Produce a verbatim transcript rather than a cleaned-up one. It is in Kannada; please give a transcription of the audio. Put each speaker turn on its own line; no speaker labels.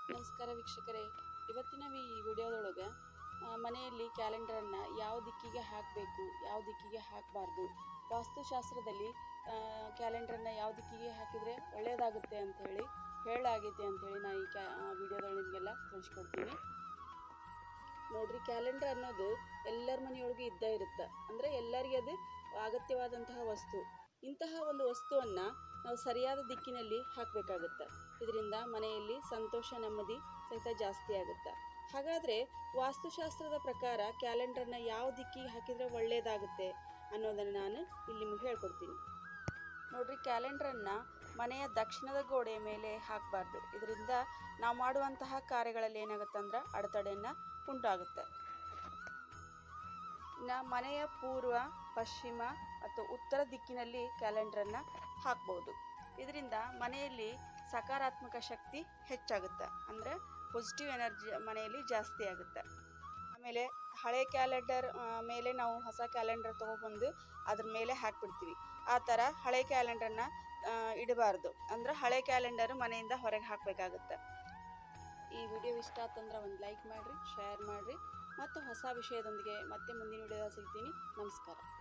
ನಮಸ್ಕಾರ ವೀಕ್ಷಕರೇ, ಇವತ್ತಿನ ಈ ವಿಡಿಯೋದೊಳಗೆ ಮನೆಯಲ್ಲಿ ಕ್ಯಾಲೆಂಡರನ್ನು ಯಾವ ದಿಕ್ಕಿಗೆ ಹಾಕಬೇಕು, ಯಾವ ದಿಕ್ಕಿಗೆ ಹಾಕಬಾರ್ದು, ವಾಸ್ತುಶಾಸ್ತ್ರದಲ್ಲಿ ಕ್ಯಾಲೆಂಡರನ್ನು ಯಾವ ದಿಕ್ಕಿಗೆ ಹಾಕಿದರೆ ಒಳ್ಳೆಯದಾಗುತ್ತೆ ಅಂಥೇಳಿ ಹೇಳಾಗೈತೆ ಅಂಥೇಳಿ ನಾನು ಈ ಕ್ಯಾ ವಿಡಿಯೋದೊಳಗೆ ನಿಮಗೆಲ್ಲ ತಿಳಿಸ್ಕೊಡ್ತೀನಿ ನೋಡಿರಿ. ಕ್ಯಾಲೆಂಡರ್ ಅನ್ನೋದು ಎಲ್ಲರ ಮನೆಯೊಳಗೆ ಇದ್ದೇ ಇರುತ್ತೆ. ಅಂದರೆ ಎಲ್ಲರಿಗೆ ಅದು ಅಗತ್ಯವಾದಂತಹ ವಸ್ತು. ಇಂತಹ ಒಂದು ವಸ್ತುವನ್ನು ನಾವು ಸರಿಯಾದ ದಿಕ್ಕಿನಲ್ಲಿ ಹಾಕಬೇಕಾಗುತ್ತೆ. ಇದರಿಂದ ಮನೆಯಲ್ಲಿ ಸಂತೋಷ, ನೆಮ್ಮದಿ ಸಹಿತ ಜಾಸ್ತಿ ಆಗುತ್ತೆ. ಹಾಗಾದರೆ ವಾಸ್ತುಶಾಸ್ತ್ರದ ಪ್ರಕಾರ ಕ್ಯಾಲೆಂಡರ್ನ ಯಾವ ದಿಕ್ಕಿಗೆ ಹಾಕಿದರೆ ಒಳ್ಳೆಯದಾಗುತ್ತೆ ಅನ್ನೋದನ್ನು ನಾನು ಇಲ್ಲಿ ನಿಮಗೆ ಹೇಳ್ಕೊಡ್ತೀನಿ ನೋಡಿರಿ. ಕ್ಯಾಲೆಂಡರನ್ನು ಮನೆಯ ದಕ್ಷಿಣದ ಗೋಡೆಯ ಮೇಲೆ ಹಾಕಬಾರ್ದು. ಇದರಿಂದ ನಾವು ಮಾಡುವಂತಹ ಕಾರ್ಯಗಳಲ್ಲಿ ಏನಾಗುತ್ತೆ ಅಂದ್ರೆ ಅಡೆತಡೆಯನ್ನು ಉಂಟಾಗುತ್ತೆ. ಇನ್ನು ಮನೆಯ ಪೂರ್ವ, ಪಶ್ಚಿಮ ಮತ್ತು ಉತ್ತರ ದಿಕ್ಕಿನಲ್ಲಿ ಕ್ಯಾಲೆಂಡರನ್ನು ಹಾಕ್ಬೋದು. ಇದರಿಂದ ಮನೆಯಲ್ಲಿ ಸಕಾರಾತ್ಮಕ ಶಕ್ತಿ ಹೆಚ್ಚಾಗುತ್ತೆ. ಅಂದರೆ ಪಾಸಿಟಿವ್ ಎನರ್ಜಿ ಮನೆಯಲ್ಲಿ ಜಾಸ್ತಿ ಆಗುತ್ತೆ. ಆಮೇಲೆ ಹಳೆ ಕ್ಯಾಲೆಂಡರ್ ಮೇಲೆ ನಾವು ಹೊಸ ಕ್ಯಾಲೆಂಡರ್ ತೊಗೊಬಂದು ಅದ್ರ ಮೇಲೆ ಹಾಕಿಬಿಡ್ತೀವಿ. ಆ ಥರ ಹಳೆ ಕ್ಯಾಲೆಂಡರ್ನ ಇಡಬಾರ್ದು. ಅಂದರೆ ಹಳೆ ಕ್ಯಾಲೆಂಡರ್ ಮನೆಯಿಂದ ಹೊರಗೆ ಹಾಕಬೇಕಾಗುತ್ತೆ. ಈ ವಿಡಿಯೋ ಇಷ್ಟ ಆತಂದ್ರೆ ಒಂದು ಲೈಕ್ ಮಾಡಿರಿ, ಶೇರ್ ಮಾಡಿರಿ ಮತ್ತು ಹೊಸ ವಿಷಯದೊಂದಿಗೆ ಮತ್ತೆ ಮುಂದಿನ ವಿಡಿಯೋದಲ್ಲಿ ಸಿಗ್ತೀನಿ. ನಮಸ್ಕಾರ.